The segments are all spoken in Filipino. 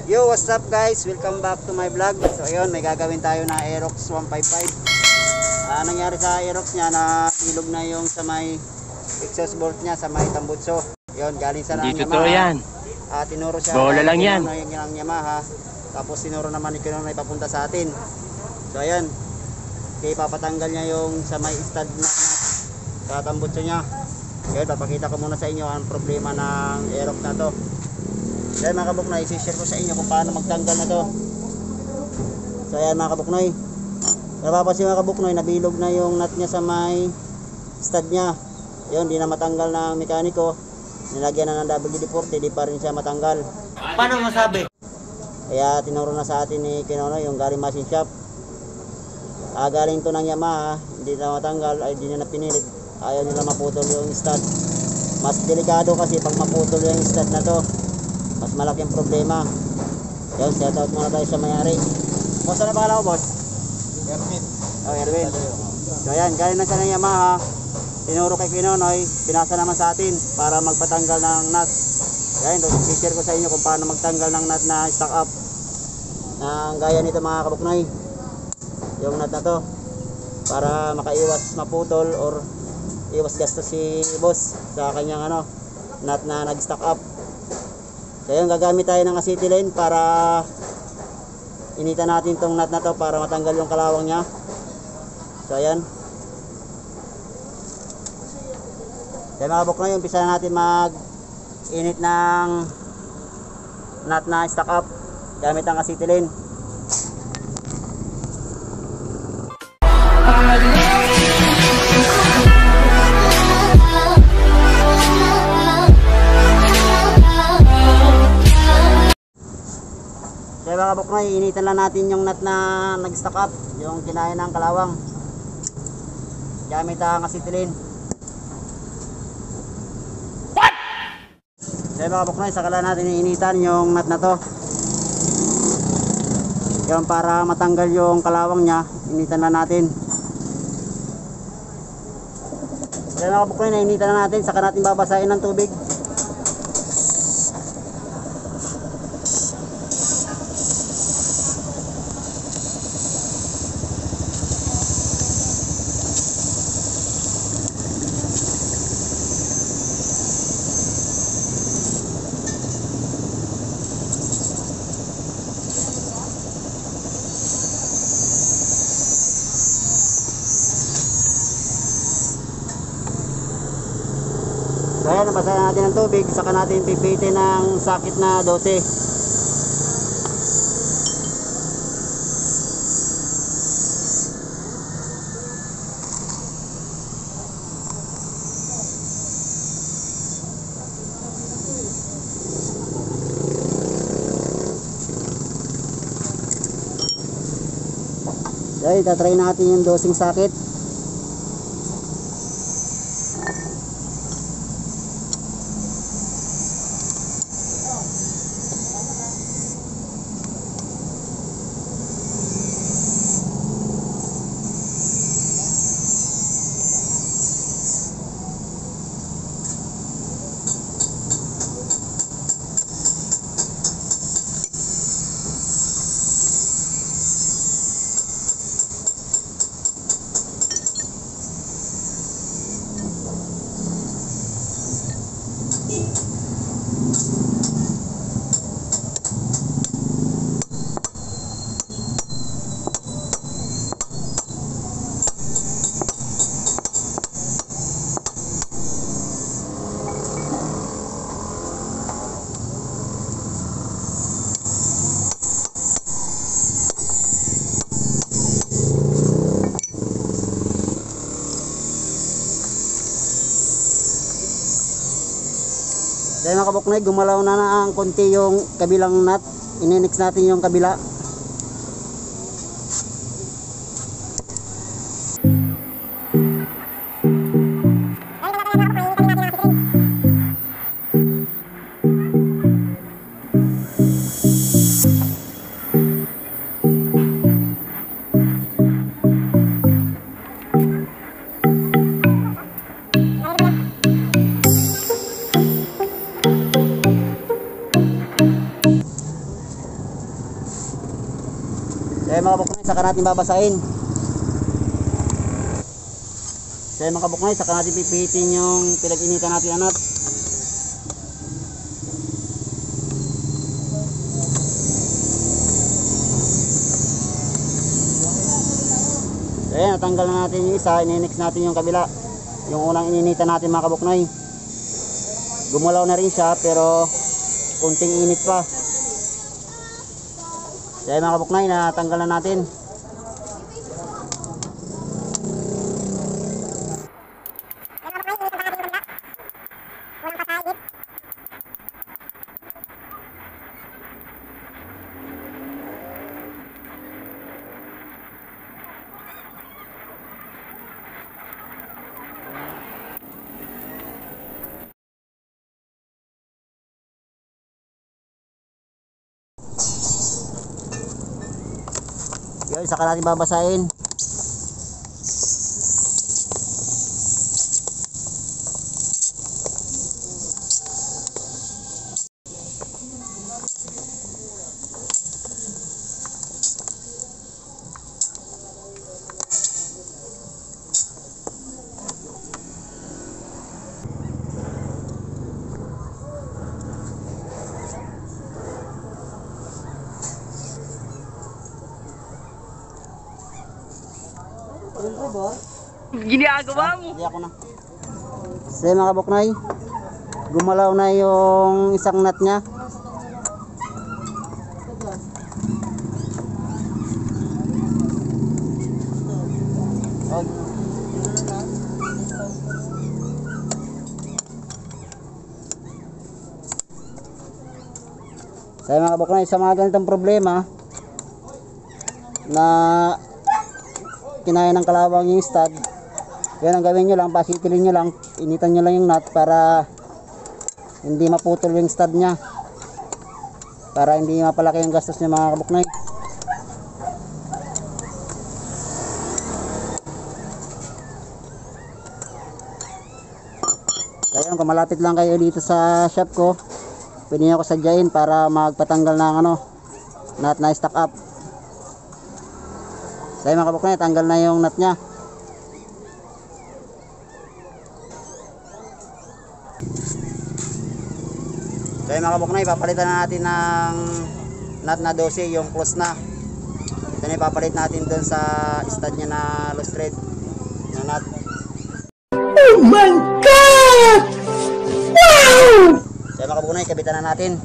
Yo, what's up guys? Welcome back to my vlog. So ayun, may gagawin tayo na Aerox 155. Nangyari sa Aerox niya na ilog na yung sa may exhaust bolt niya sa may tambutso. Ayun, galing sa Hindi totoo yan. Tinuro siya. Bola lang yan. Yung Yamaha. Tapos tinuro naman ni Kinon na ipapunta sa atin. So ayun, kaya papatanggal niya yung sa may stud na sa tambutso niya. Ayun, papakita ko muna sa inyo ang problema ng Aerox na to. Kaya mga kabuknoy, isi-share ko sa inyo kung paano magtanggal na to. So ayan mga kabuknoy, napapansin mga kabuknoy, nabilog na yung nut niya sa may stud niya. Yun, di na matanggal ng mekaniko. Nilagyan na ng WD-40, di pa rin siya matanggal. Paano masabi? Kaya tinuro na sa atin ni Kinono yung galing machine shop. Galing to ng Yamaha, hindi na matanggal, ay di na pinilit. Ayaw nila maputol yung stud. Mas delikado kasi pag maputol yung stud na to, mas malaking problema. Yun, shout out muna tayo sa may-ari. Boss, ano pangalan mo, boss? Erwin. Oh, Erwin. So ayan, galing na siya ng Yamaha. Tinuro kay Kinonoy, pinasa naman sa atin para magpatanggal ng nut. Ayan, i-share ko sa inyo kung paano magtanggal ng nut na stock up ng gaya nito mga kabuknoy. Yung nut na to, para makaiwas maputol or iwas gastos si boss sa kanyang nut na nag-stock up. So yun, gagamit tayo ng acetylene para initan natin tong nut na to para matanggal yung kalawang nya. So ayan. Kaya mga kabuknoy, umpisa na natin mag-init ng nut na stock up gamit ang acetylene. Kaya mga kabuknoy, initan lang natin yung nut na nag-stock up, yung kinaya ng kalawang gamit ang acetylene. Kaya mga kabuknoy, saka lang natin initan yung nut na to. Yung para matanggal yung kalawang nya, initan lang natin. Kaya mga kabuknoy, initan lang natin, saka natin babasahin ng tubig. So ayan, nabasahan natin ng tubig, saka natin pipitin ng sakit na 12. So itatry natin yung 12 sakit. Kaya mga kabuknoy, gumalaw na ang konti yung kabilang nut. Ininix natin yung kabila. Kaya mga kabuknoy, saka natin babasahin. Kaya mga kabuknoy, saka natin pipihitin yung pinag-initan natin na nut. Kaya natanggal na natin yung isa, ininix natin yung kabila. Yung unang ininitan natin mga kabuknoy. Gumulaw na rin siya pero kunting init pa. Kaya mga kabuknoy, natanggal na natin. Yun, saka natin babasahin. Ginagawa mo. Hindi ako na. So mga kabuknoy, gumalaw na yung isang nut niya. So mga kabuknoy, sa mga ganitong problema na kinaya ng kalawang yung stud, yan ang gawin nyo lang, pasitilin nyo lang, initan nyo lang yung nut para hindi maputol yung stud nya, para hindi mapalaki yung gastos nyo mga kabuknoy. Kaya kung malapit lang kayo dito sa shop ko, pwede nyo ako sadyain para magpatanggal ng nut na stock up. Kaya mga kabuknoy, tanggal na yung nut nya. Kaya mga kabuknoy, papalitan na natin ng nut na 12, yung close na. Ito na ipapalit natin dun sa stud nya na loose thread na nut. Oh my God! Wow! Kaya mga kabuknoy, kabitan na natin.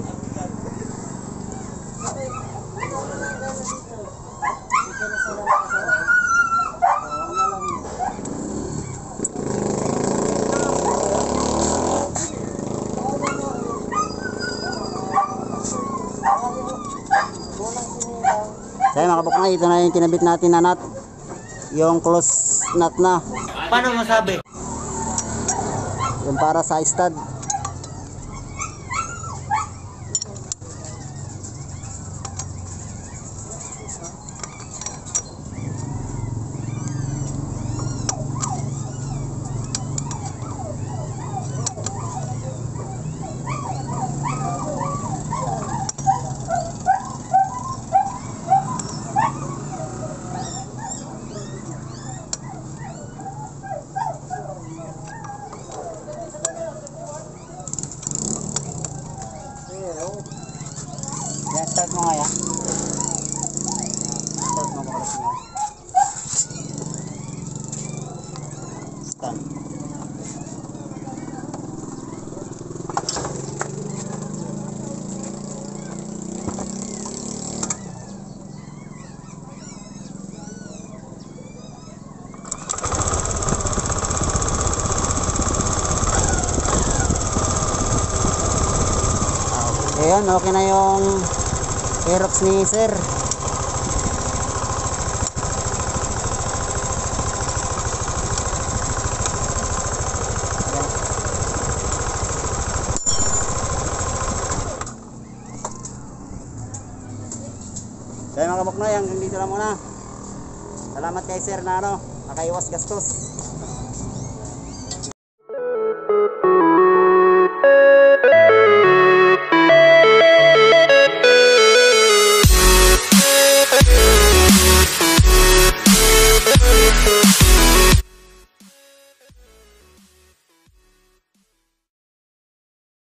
Kaya mga kabuknoy, ito na yung kinabit natin na nut, yung close nut na, Paano masabi? yung para sa stud. Yan, start mo nga yan. Start mo pakalas mo. Start. Ayan, okay na yung Aerox ni sir. Kaya mga kabuknoy, hanggang dito lang muna. Salamat kay sir na nakaiwas gastos.